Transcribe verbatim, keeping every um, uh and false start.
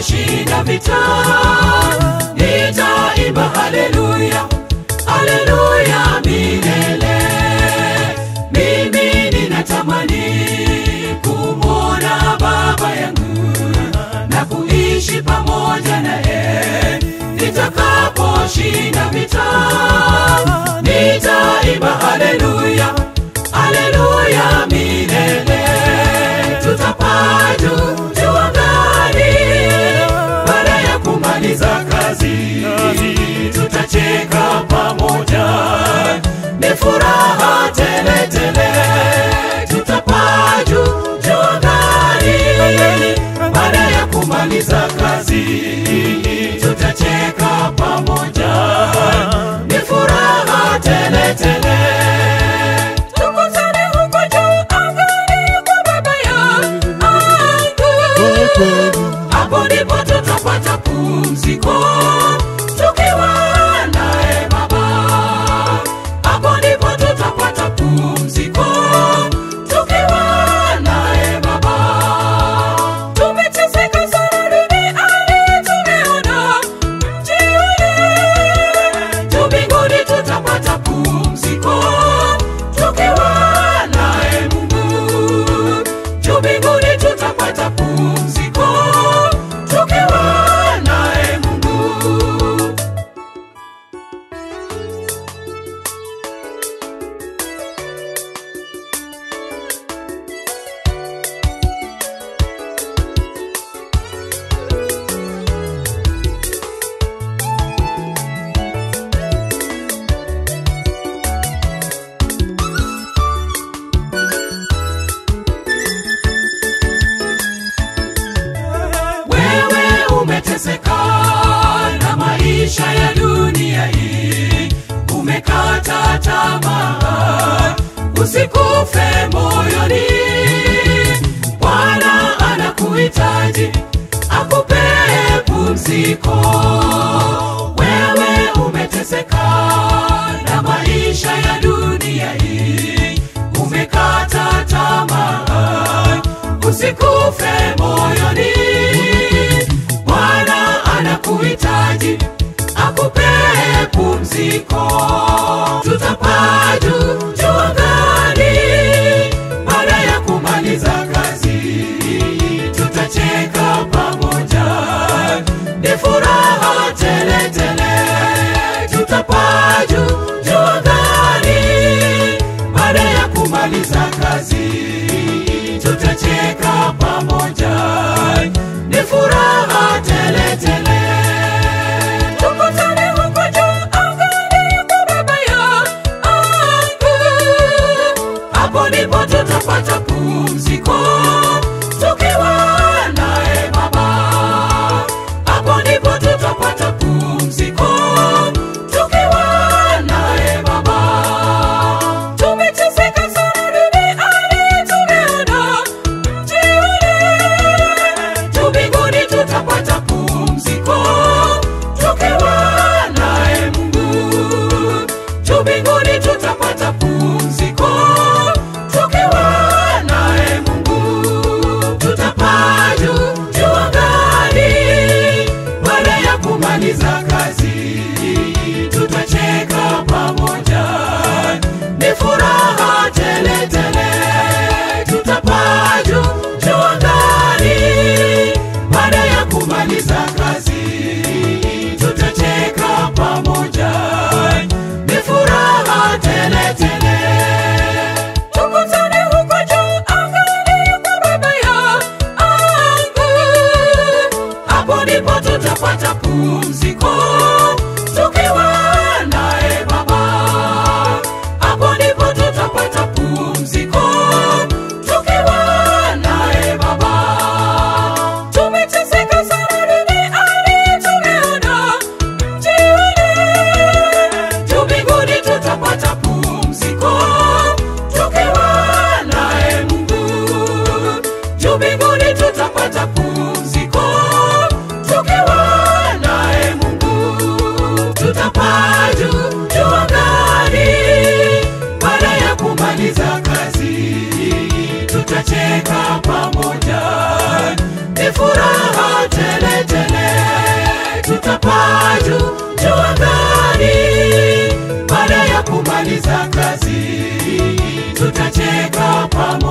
tutakaposhinda vita, nitaimba haleluya, haleluya milele. Mimi ninatamani kumwona baba yangu na kuishi pamoja naye. Nitakaposhinda vita, nitaimba haleluya, haleluya milele. Tutapaa juu juu angani, baada ya kumaliza kazi tutacheka pamoja, ni furaha tele tele. Tutapaa juu juu angani, baada ya kumaliza kazi tutacheka pamoja, ni furaha tele tele. Tukutane huko juu angani kwa baba yangu, hapo ndipo tutapata pumziko tukiwa naye baba. Hapo ndipo tutapata pumziko tukiwa naye baba. Tumeteseka sana duniani, tumeona mji ule. Juu mbinguni tutapata pumziko tukiwa naye Mungu. Juu mbinguni tutapata pumziko tukiwa naye Mungu. Wewe umeteseka na maisha ya dunia hii, umekata tamaa, usikufe moyoni. Bwana anakuhitaji akupe pumziko. Wewe umeteseka na maisha ya dunia hii, umekata tamaa, usikufe moyoni. Bwana anakuhitaji akupe pumziko. Tutapaa juu juu angani, baada ya kumaliza kazi tutacheka pamoja, ni furaha tele tele. Tutapaa juu juu angani, baada ya kumaliza kazi tutacheka pamoja, ni furaha tele tele. Tukutane huko juu angani kwa baba yangu, hapo ndipo tutapata pumziko tukiwa naye baba. Hapo ndipo tutapata pumziko tukiwa naye baba. Tumeteseka sana duniani, tumeona mji ule. Juu mbinguni tutapata pumziko tukiwa naye Mungu. Juu mbinguni tutapata pumziko tukiwa naye Mungu. Tutapaa juu juu angani, baada ya kumaliza kazi tutacheka pamoja, ni furaha tele tele. Tutapaa juu juu angani, baada ya kumaliza kazi tutacheka pamoja, ni furaha tele tele. Tukutane huko juu angani kwa baba yangu, hapo ndipo tutapata pumziko tukiwa naye baba. Hapo ndipo tutapata pumziko tukiwa naye baba. Tumeteseka sana duniani, tumeona mji ule. Juu mbinguni tutapata pumziko tukiwa naye Mungu. Juu mbinguni tutapata pumziko tukiwa naye Mungu. Tutapaa juu juu angani, baada ya kumaliza kazi tutacheka pamoja, ni furaha tele tele. tutacheka pamoja.